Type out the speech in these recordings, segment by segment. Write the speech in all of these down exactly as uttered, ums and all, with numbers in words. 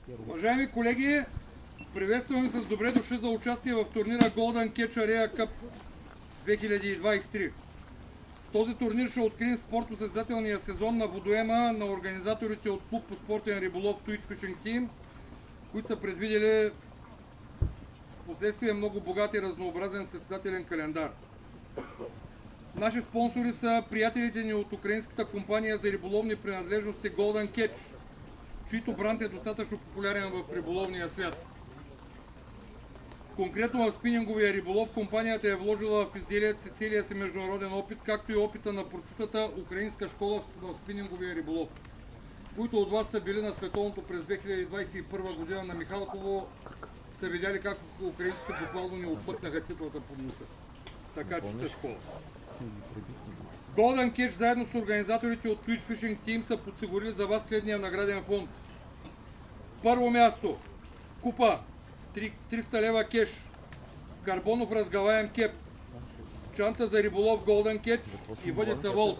Уважаеми колеги, приветстваме с добре дошли за участие в турнира Golden Catch Area Cup две хиляди двадесет и три. С този турнир ще открием спортно-състезателния сезон на водоема на организаторите от клуб по спортен риболов Twitch Fishing Team, които са предвидели впоследствие много богат и разнообразен състезателен календар. Наши спонсори са приятелите ни от украинската компания за риболовни принадлежности Golden Catch, чийто бранд е достатъчно популярен в риболовния свят. Конкретно в спининговия риболов компанията е вложила в изделият си целия си международен опит, както и опита на прочутата украинска школа в спининговия риболов, които от вас са били на световното през две хиляди двадесет и първа година на Михалково, са видяли как украинците буквално ни отпътнаха титлата под носа. Така че са школа. Golden Catch заедно с организаторите от Twitch Fishing Team са подсигурили за вас следния награден фонд. Първо място, купа триста лева кеш, карбонов разгалаем кеп, чанта за риболов Golden Catch и въдица Волт.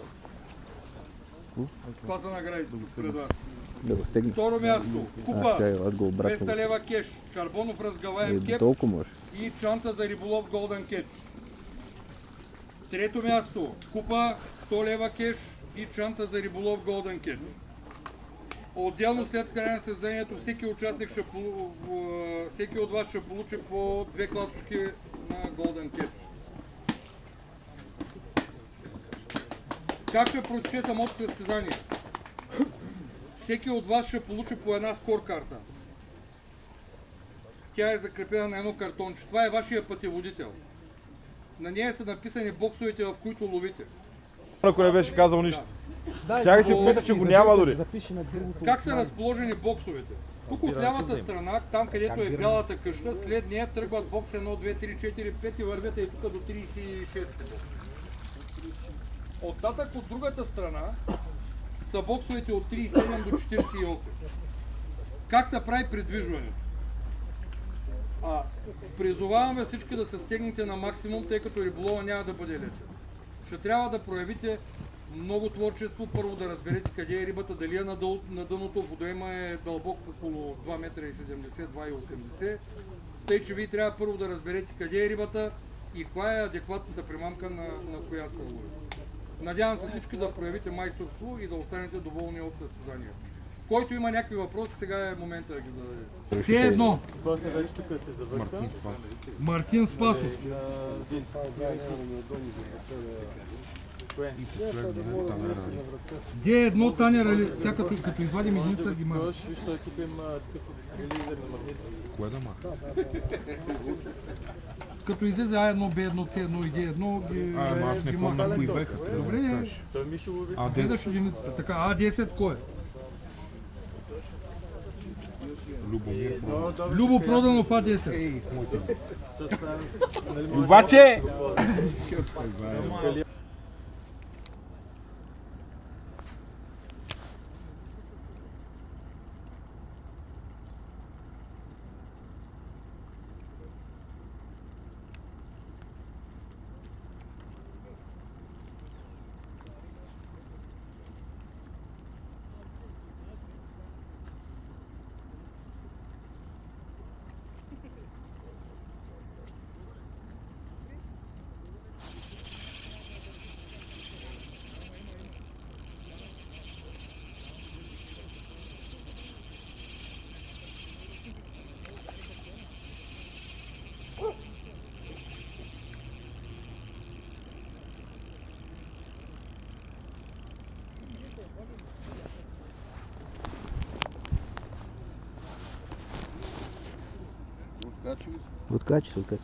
Това са наградите тук пред вас. Второ място, купа двеста лева кеш, карбонов разгалаем кеп и чанта за риболов Golden Catch. Трето място, купа сто лева кеш и чанта за риболов Golden Catch. Отделно след края на състезанието всеки участник ще, всеки от вас ще получи по две клатушки на Golden Catch. Как ще протече самото състезание? Всеки от вас ще получи по една скор карта. Тя е закрепена на едно картонче. Това е вашия пътеводител. На нея са написани боксовете, в които ловите. Ако не беше казал нищо. Тя си вписа, че го няма дори. Как са разположени боксовете? Тук от лявата страна, там където е бялата къща, след нея тръгват бокс едно, две, три, четири, пет и вървете и тук до тридесет и шест. Оттатък от другата страна са боксовете от тридесет и седем до четиридесет и осем. Как се прави придвижването? А, призоваваме всички да се стегнете на максимум, тъй като риболова няма да бъде лесен. Ще трябва да проявите много творчество, първо да разберете къде е рибата, дали е на, дъл, на дъното, водоема е дълбок около два метра и седемдесет, два и осемдесет. Тъй, че вие трябва първо да разберете къде е рибата и коя е адекватната примамка, на, на която се лови. Надявам се всички да проявите майсторство и да останете доволни от състезанието. Който има някакви въпроси, сега е момента да ги зададе. Все едно. Мартин Спасов. Мартин Спасов. Де е едно танера ли? Сега като, като извадим единица ги маха. Кое да маха? Като излезе А едно, Б едно, С едно и Д едно ги А, ама аз не помня кои беха. Добре, гледаш единицата. Така, А десет кой е? Любо продано па десет. Обаче! Откачи, откачи.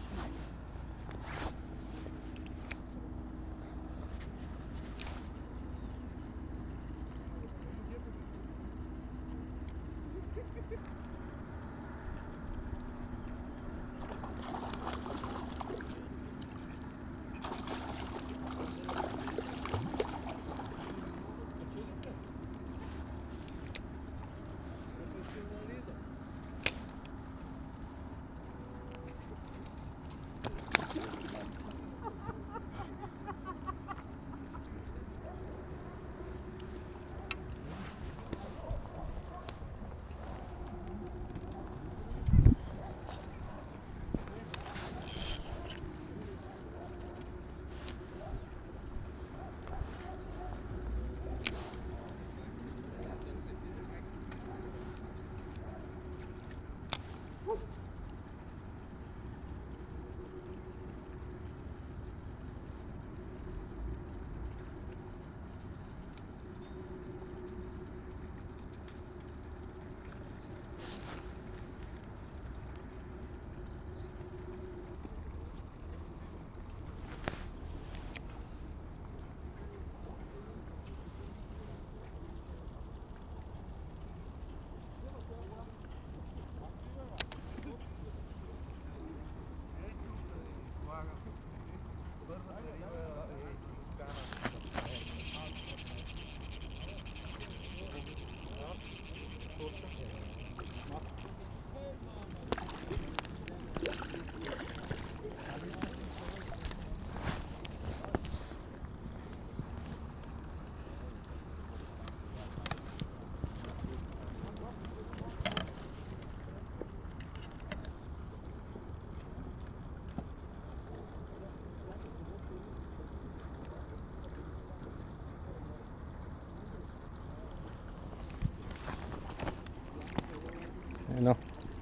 Едно.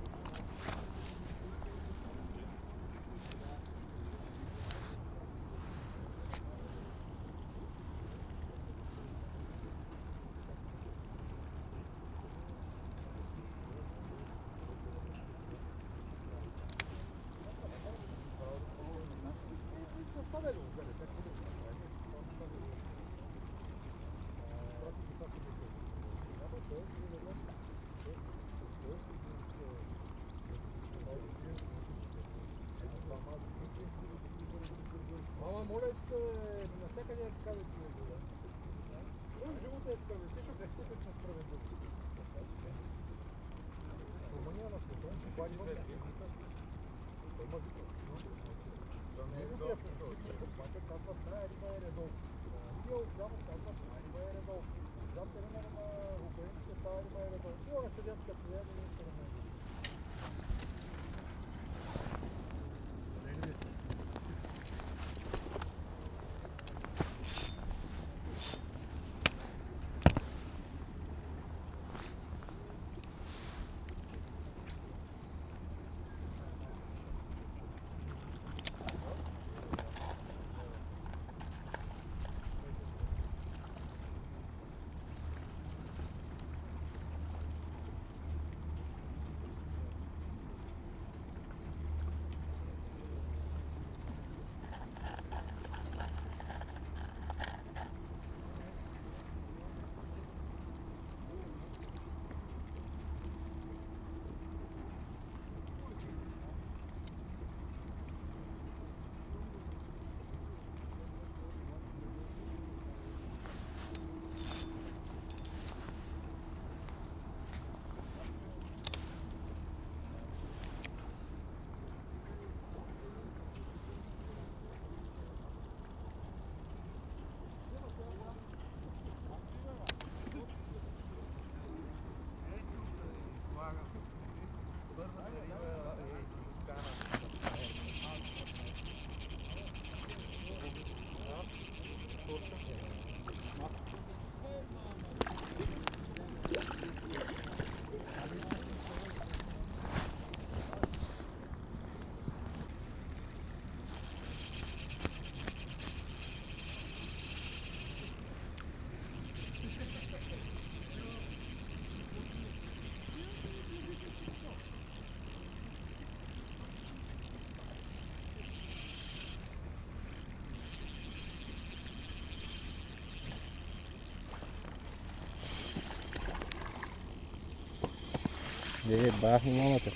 Мама, моля се, насякъде е така да ти е вода. Но живота е така, защото престъпят на справедливост. Румъния на света, това има века. Има века. Да не е долу. Обаче казва, тая риба е редол. Тия отляво казва, тая риба е редол. Зад терена на украинците, тая риба е редол. Тия седят като я, да не се ремени. Е, бахни мамата.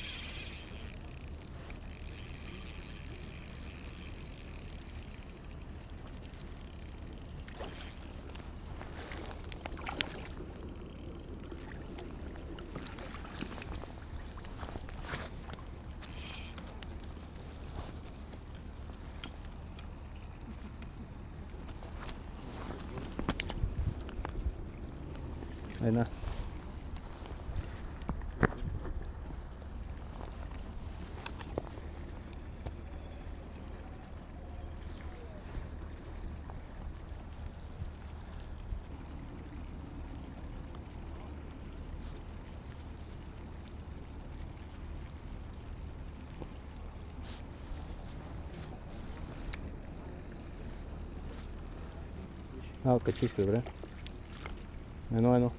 Една. А, качи се, добре. Едно, едно.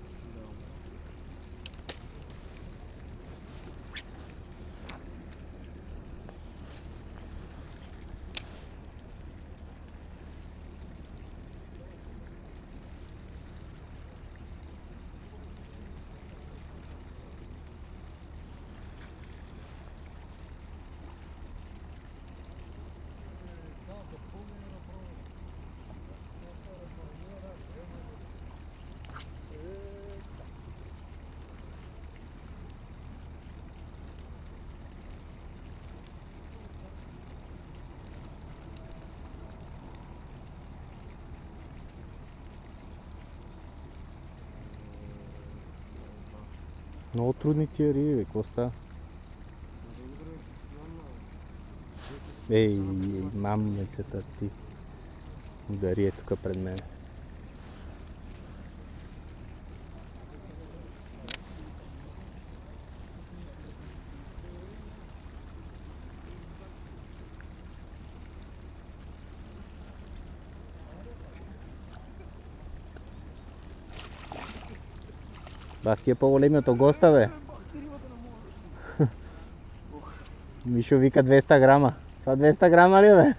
Много трудни тия риби, бе, какво става? Ей, ей, мамецата ти. Удари е тук пред мен. Бах, ти е по-големи от госта, бе. Мишо вика двеста грама. Това двеста грама ли, бе?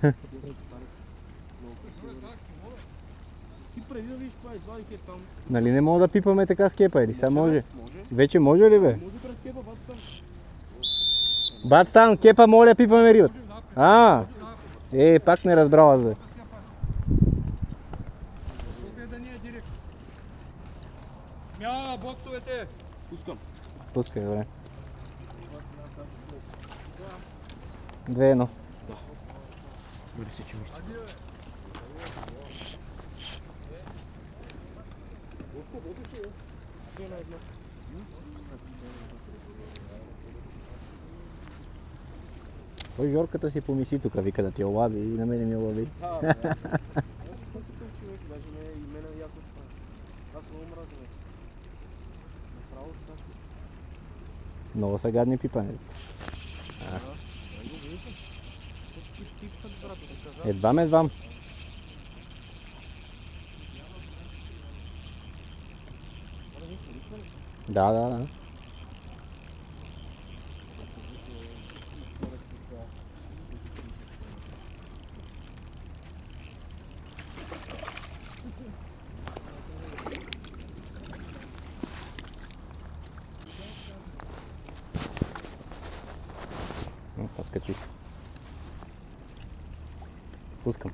Ти преди да видиш това извадих е там. Нали не мога да пипаме така с кепа, или сега може? Може. Вече може ли, бе? Може през кепа, бата там. Бацтан, кепа моля пипаме рибата. А, е, пак не разбрал аз, бе. Смяна боксовете! Пускам. Пускай, добре. Две едно. Бъде се, че мисля. Той Жорката си помисли тук, вика да ти олави и на мене ми олави. Да, бе. Аз съм такъв човек, даже не и мене яко това. Аз много мразя, бе. Направо така. Много са гадни пипани. Едвам, едвам. Да, да, да. Подкачих. Пускам.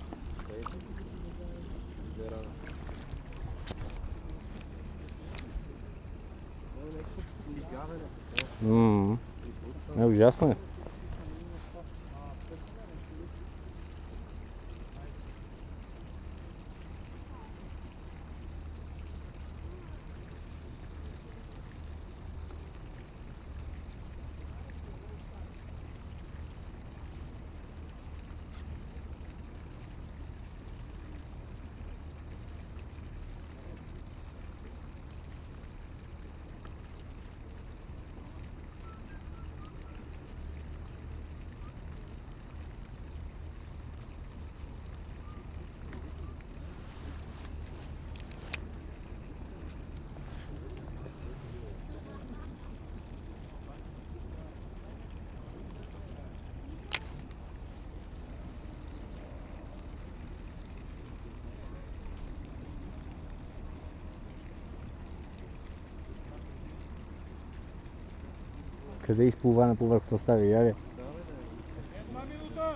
Ммм. Е, ужасно е. Къде изплува на повърхността стави, я ли? Една минута!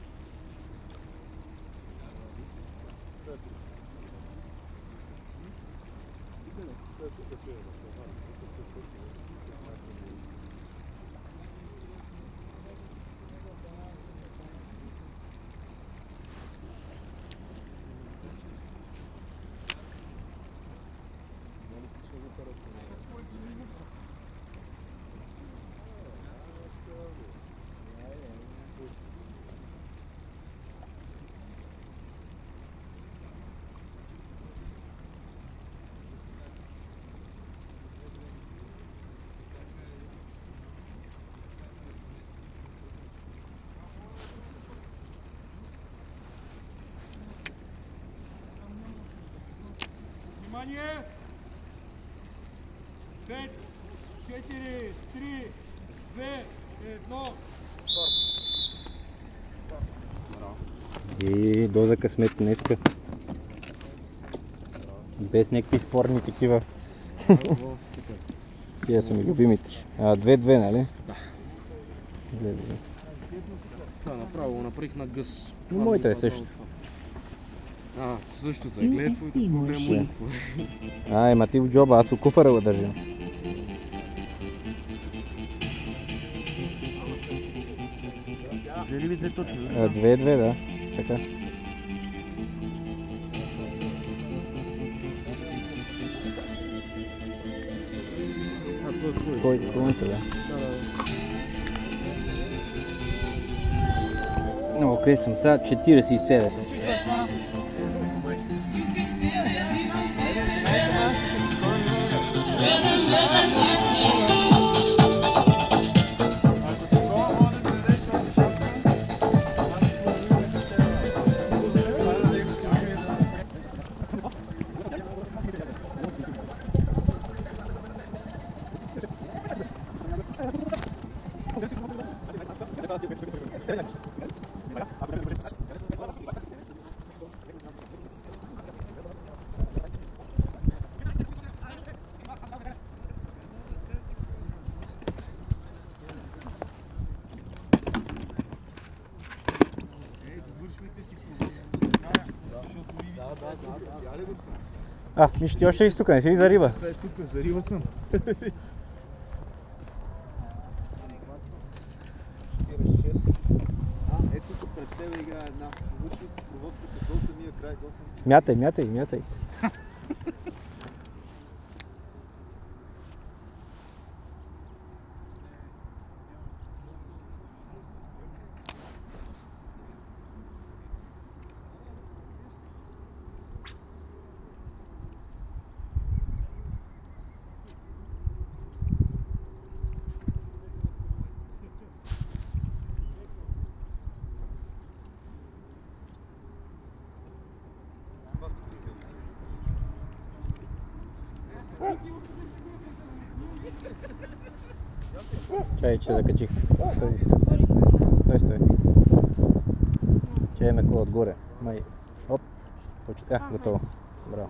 Внимание! пет, четири, три, две, едно. И доза късмет днеска. Без някакви спорни такива. Тия са ми любимите. А, две-две, нали? Да. две-две. Това направо го направих на гъс. Но моята е също. А, същото е. Гледай твоите проблеми. А, ема ти в джоба, аз у куфара го държам. Взели ли две точки? Две-две, да. Така. А, това е твой. Кой е твоите, да. Окей, съм сега четиридесет и седем. А, виж ти още ли си тук, не си ли за риба? Сега тук, за риба съм. А, ето тук пред тебе играе една. Получи си проводката до самия край, до самия. Мятай, мятай, мятай. Чай, че закачих. Стой, стой, стой. Чай ме кола отгоре. Май. Оп. Е, готово. Браво.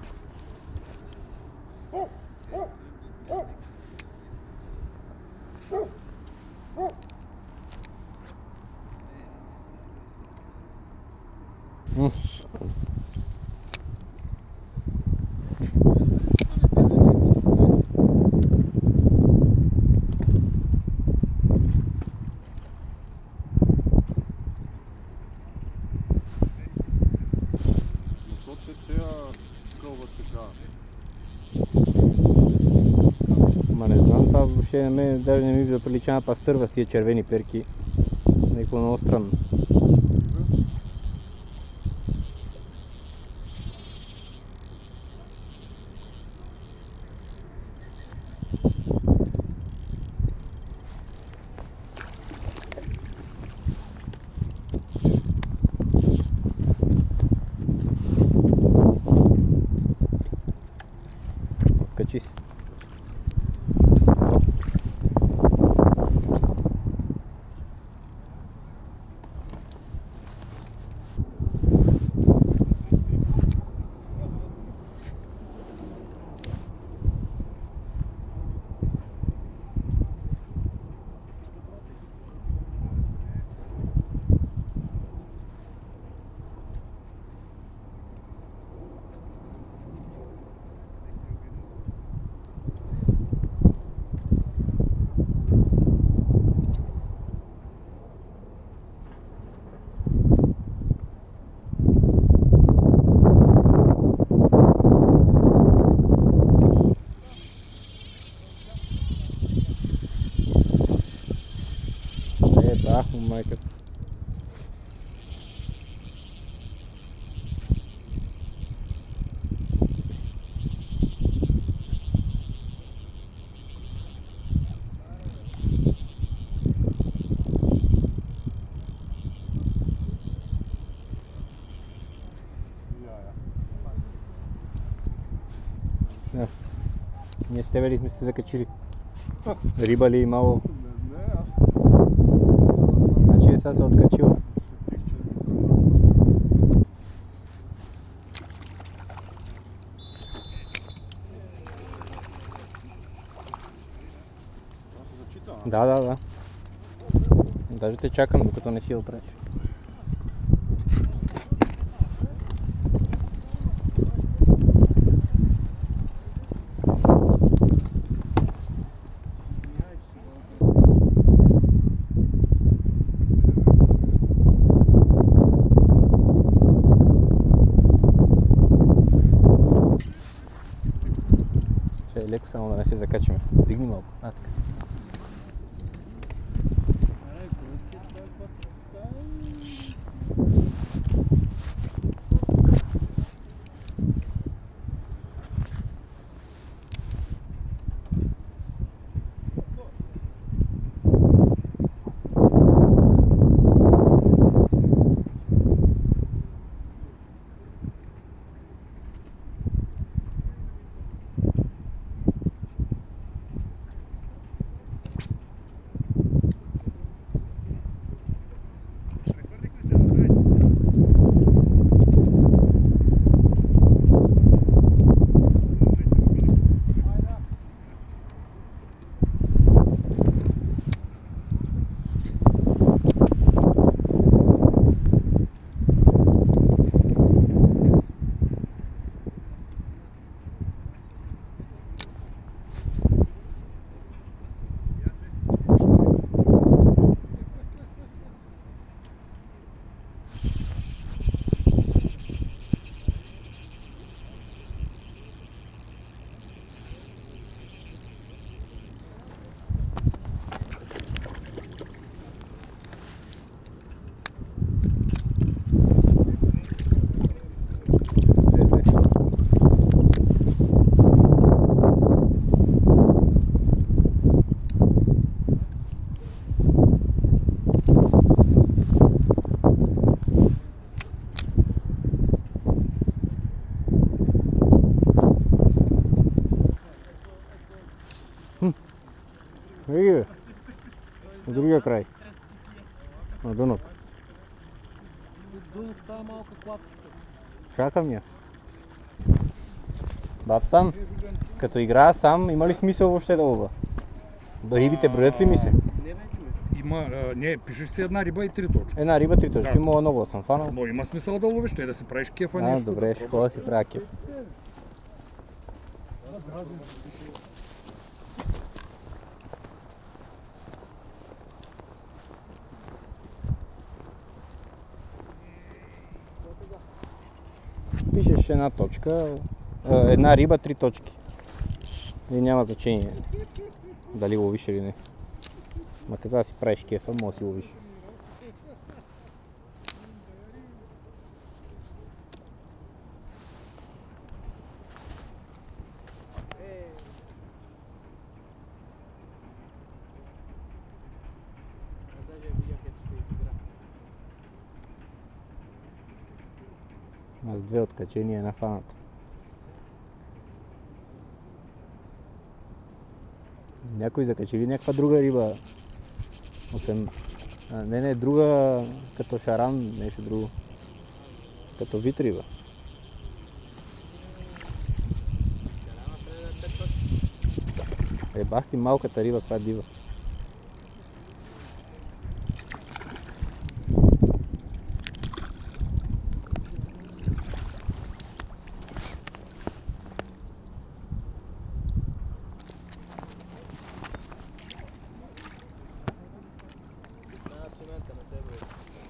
М. Ма не знам, това въобще на мен даже не ми заприлича на пастърва с тия червени перки. Някакво много странно. Качи си. Ах, майка. Да. Ние с тебе ли сме се закачили? Риба ли имало? Значи е сега се откачила. Да, да, да. Даже те чакам, докато не си я оправиш. Ще е леко, само да не се закачаме. Дигни малко. А, така. На другия край. На дъното. Дъното става малка клапчета. Чакам я. Бабстан, като играя сам, има ли смисъл въобще да лова? Рибите броят ли ми се? Не бе, човек. Има, а, не, пишеш си една риба и три точки. Една риба, три точки, Да. мога много да съм фанал. Но има смисъл да ловиш, не да си правиш кефа А, нещо. добре, ще ходя да си правя кеф. Пишеш една точка, а, една риба, три точки. И няма значение дали ловиш или не. Ма каза да си правиш кефа, може да си ловиш. Даже я видях ето ще изигра. Аз две откачения, една фаната. Някой закачи ли някаква друга риба? Освен... А, не, не, друга като шаран, нещо друго. Като вид риба. Е, бах ти малката риба, това е дива. Една цимента не се брои.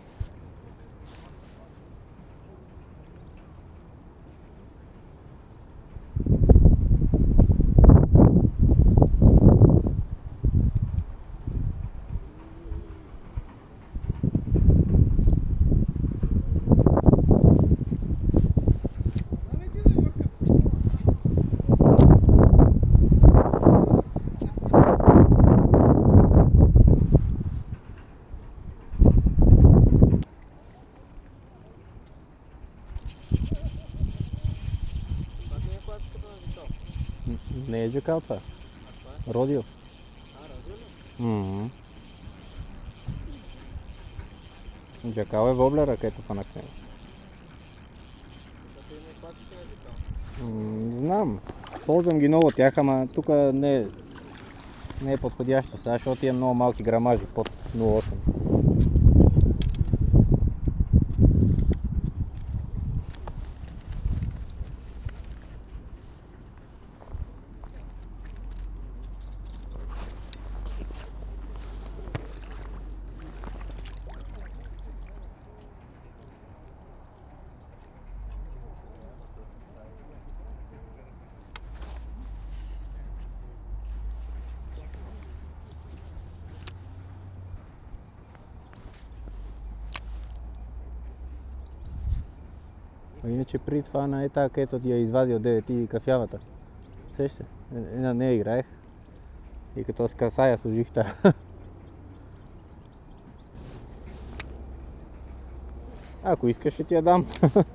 Това ти не е класиката на Витал. Не е джакал това. Родил. А, разве ли? Мгм. Джакал е воблера, където фанах с него. Това ти не е класика на Витал. М, Знам. Ползвам ги много тях, ама тук не е, не е подходящо сега, защото имам много малки грамажи под нула цяло осем. А иначе при това на ета, където ти я извадил девет и кафявата. Сеща? Е, е, на нея играех. И като с касая служих та. Ако искаш ще ти я дам.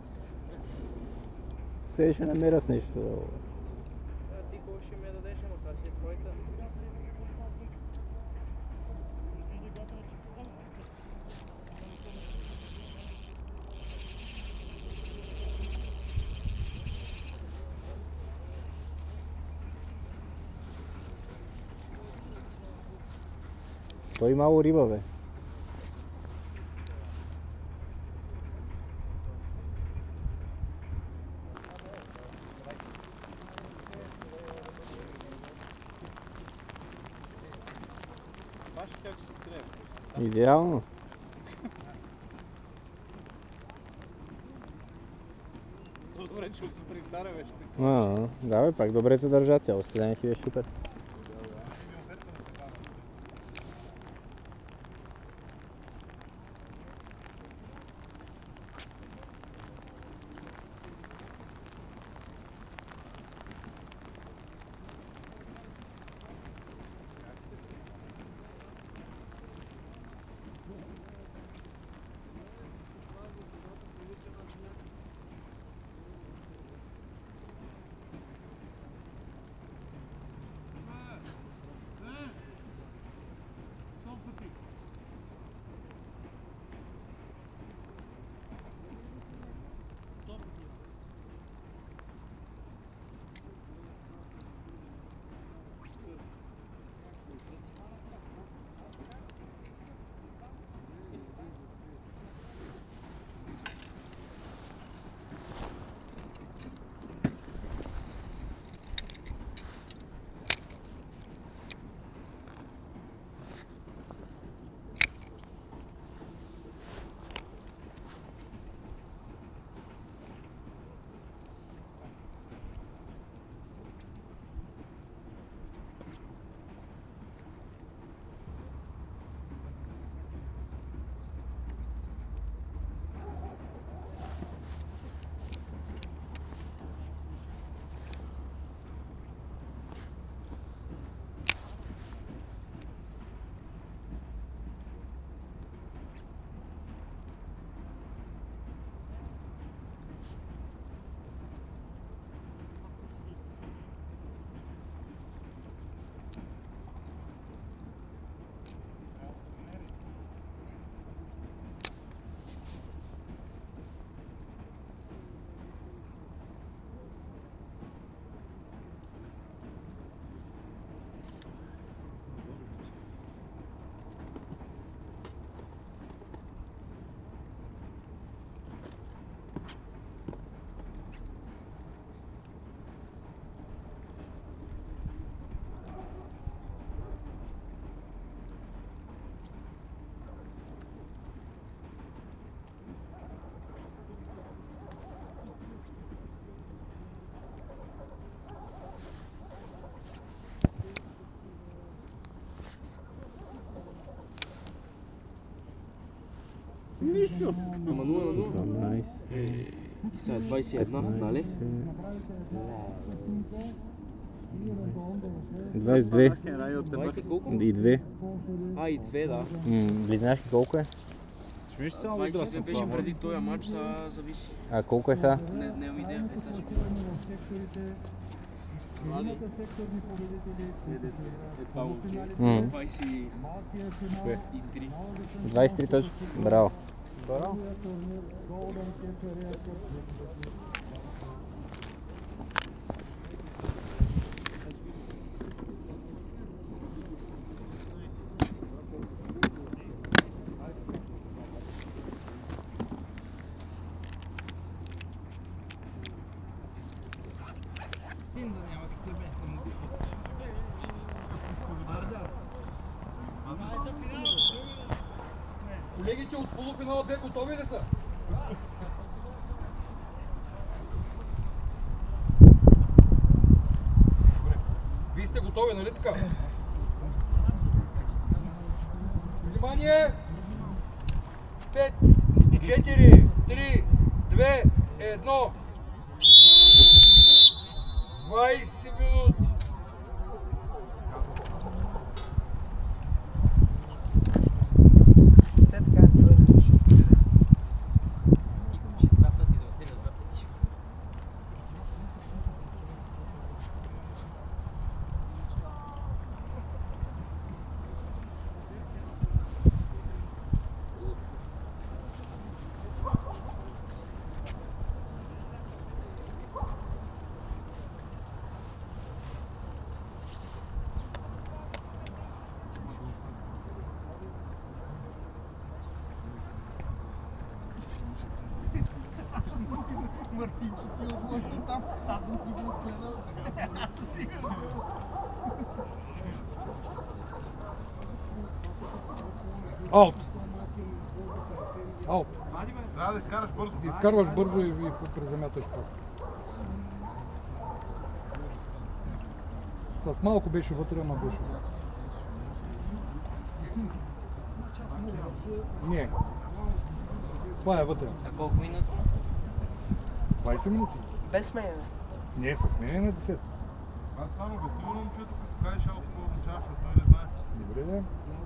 Се ще намеря с нещо. А ти какво ще ми я дадеш, ама това си е твоята. Той мало риба, бе. Баш как ще трябва. Идеално. Добре, че от сутринта бе ще. А, да бе, пак добре се държа, цяло състезание си беше супер. Нищо. Ама нула на нула. дванайсет, И сега двайсет и една, нали? двайсет и две двайсет колко? и две. А, и две, да. М, Близняшки колко е? двайсет и две беше преди този матч, сега зависи. А колко е сега? Не, нямам идея. Е, значи. Влади. Е, това момче. М. двайсет и три. двайсет и три точки. Браво. Колегите от полуфинала бе готови ли са? Вие сте готови, нали така? Внимание! пет, четири, три, две, едно. двайсет минути. Мартинчо си отглътна там, аз съм си го отгледал. Аут! Аут! Трябва да изкараш бързо. Изкарваш бързо и, и презамяташ пак. С малко беше вътре, ама беше. Не. Това е вътре. За колко минути? двайсет минути. Без сменяне. Не, със сменяне на десет. Аз само обясни на момчето, като кажеш аут, какво означава, защото той не знае. Добре, да.